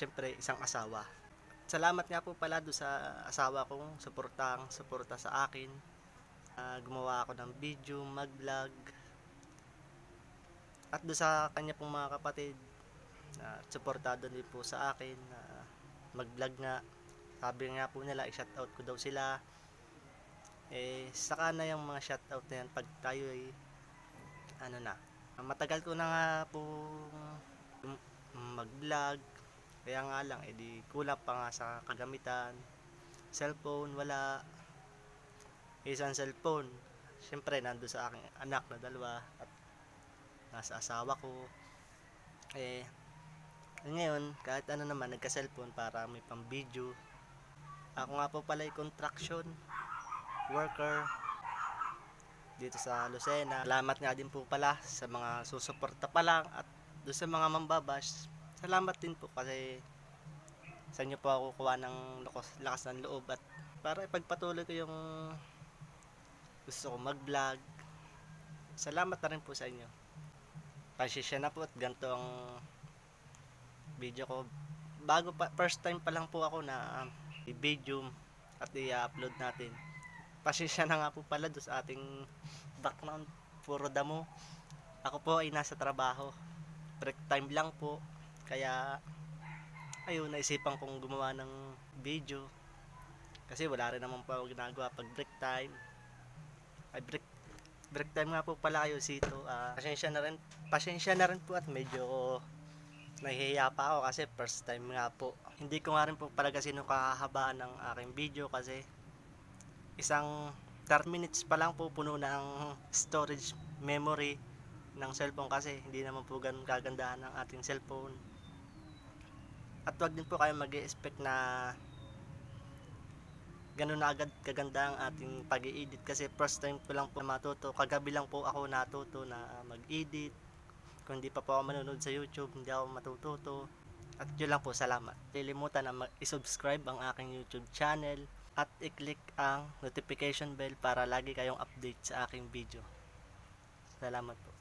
syempre isang asawa. Salamat nga po pala do sa asawa kong suporta sa akin. Gumawa ako ng video, mag-vlog. At do sa kanya pong mga kapatid na suportado din po sa akin na mag-vlog nga. Sabi nga po nila i-shoutout ko daw sila. Saka na yung mga shoutout na yan pag tayo ay matagal ko na nga po mag-vlog. Kaya nga lang, di kulang pa nga sa kagamitan. Cellphone, wala. Isang cellphone, syempre nando sa aking anak na dalawa at nasa asawa ko. Ngayon, kahit ano naman, nagka-cellphone para may pang video. Ako nga po pala ay construction worker dito sa Lucena. Salamat nga din po pala sa mga susuporta pa lang at doon sa mga mambabash. Salamat din po kasi sa inyo po ako kuha ng lakas ng loob at para ipagpatuloy ko yung gusto ko mag-vlog. Salamat na rin po sa inyo. Pasensya na po at ganito ang video ko. First time pa lang po ako na i-video at i-upload natin. Pasensya na nga po pala doon sa ating background, puro damo. Ako po ay nasa trabaho. Break time lang po. Kaya ayun, naisipan kong gumawa ng video. Kasi wala rin naman po ako ginagawa pag break time. Break time nga po pala kayo sito. Pasensya na rin po at medyo nahihiya pa ako kasi first time nga po. Hindi ko nga rin po pala kasi nakahabaan ng aking video kasi isang 30 minutes pa lang po puno na ang storage memory ng cellphone kasi hindi naman po ganun kagandahan ng ating cellphone. At wag din po kayo mag-expect na ganun na agad kaganda ang ating pag-i-edit kasi first time ko lang po matuto. Kagabi lang po ako natuto na mag-edit. Kung hindi pa po ako manonood sa YouTube, hindi ako matututo. At yun lang po, salamat. Lilimutan na i-subscribe ang aking YouTube channel at i-click ang notification bell para lagi kayong update sa aking video. Salamat po.